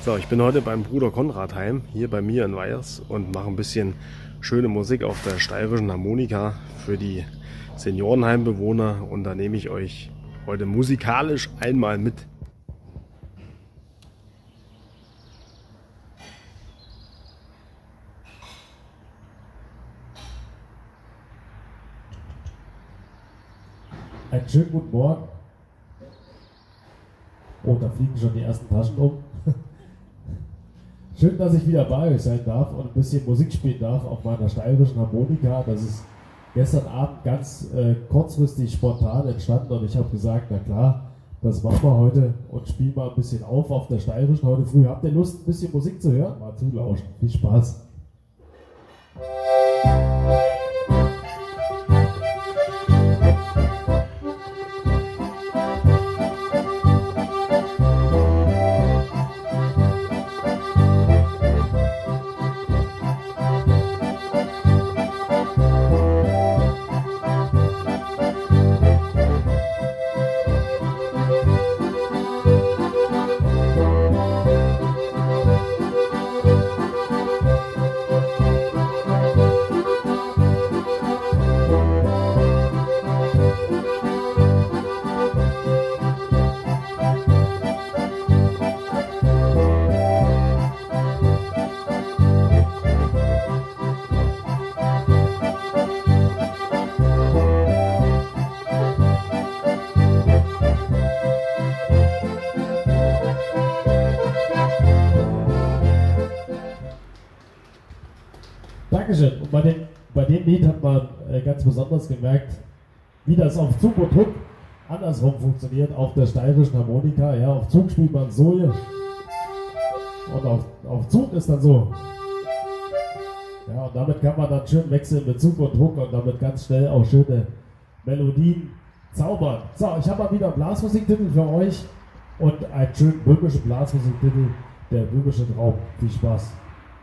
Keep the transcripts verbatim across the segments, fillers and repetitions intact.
So, ich bin heute beim Bruder Konrad heim, hier bei mir in Weyers und mache ein bisschen schöne Musik auf der steirischen Harmonika für die Seniorenheimbewohner und da nehme ich euch heute musikalisch einmal mit. Einen schönen guten Morgen. Oh, da fliegen schon die ersten Taschen um. Schön, dass ich wieder bei euch sein darf und ein bisschen Musik spielen darf auf meiner steirischen Harmonika. Das ist gestern Abend ganz äh, kurzfristig spontan entstanden und ich habe gesagt, na klar, das machen wir heute und spielen mal ein bisschen auf auf der steirischen heute früh. Habt ihr Lust, ein bisschen Musik zu hören? Mal zulauschen. Viel Spaß. Dankeschön. Und bei dem, bei dem Lied hat man äh, ganz besonders gemerkt, wie das auf Zug und Druck andersrum funktioniert, auf der steirischen Harmonika. Ja, auf Zug spielt man so hier und auf, auf Zug ist dann so. Ja, und damit kann man dann schön wechseln mit Zug und Druck und damit ganz schnell auch schöne Melodien zaubern. So, ich habe mal wieder einen Blasmusiktitel für euch und einen schönen böhmischen Blasmusiktitel, der böhmische Traum. Viel Spaß.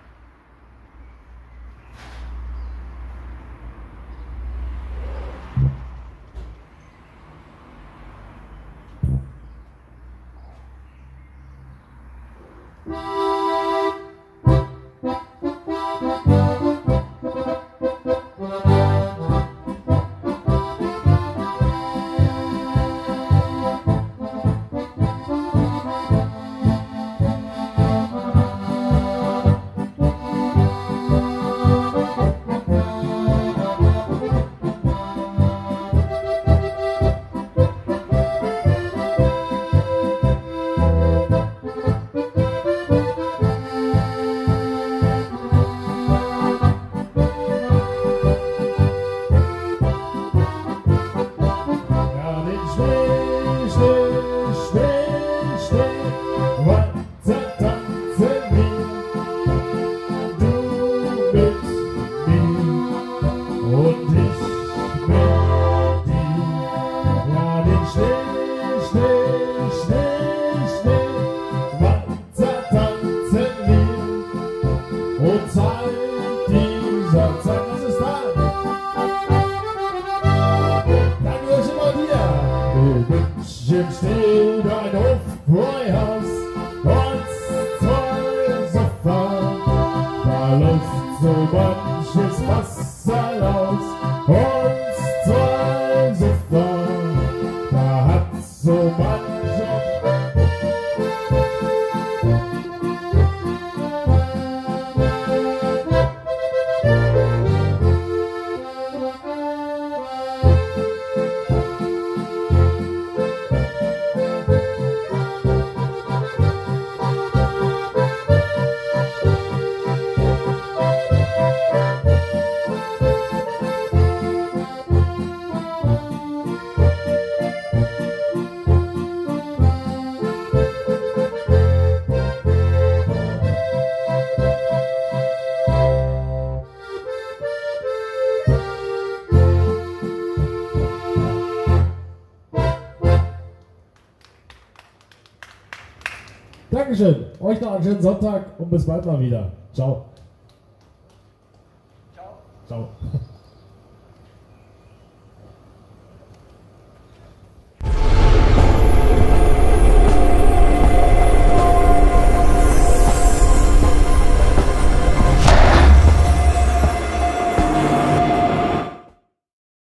Dankeschön. Euch noch einen schönen Sonntag und bis bald mal wieder. Ciao. Ciao. Ciao.